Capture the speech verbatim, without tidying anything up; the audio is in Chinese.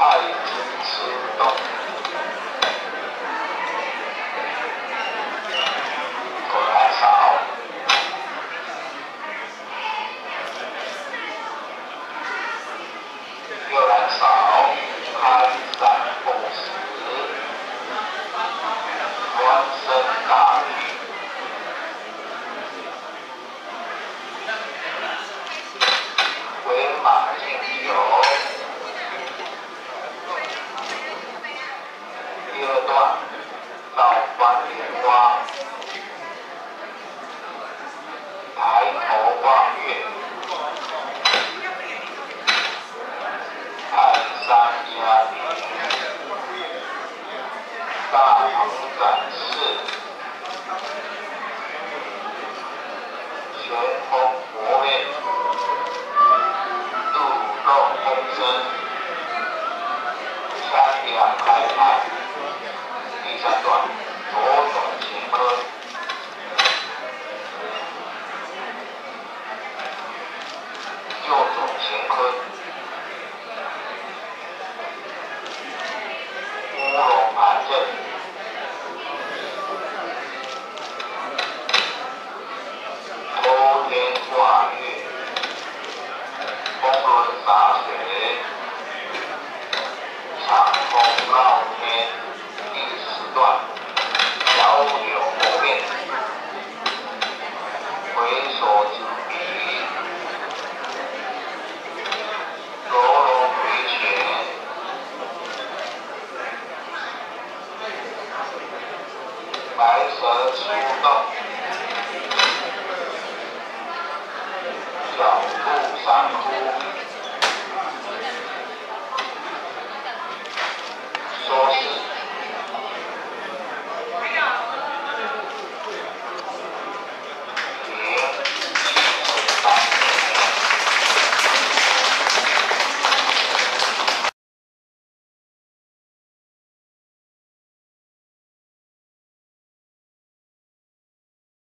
太子吃动，果然少。又来少，开山不死，官升大利，为马敬酒。第二段，到关莲花，抬头望月。 泰山压顶，大鹏展翅，玄风佛面，入肉风声，三两开泰。第三段，左转乾坤，右转乾坤。 乌龙盘阵，偷天挂月，风轮洒水，长空绕天。第十段，小柳磨面，回首之笔，罗龙回旋。 白蛇出洞，角度三窟。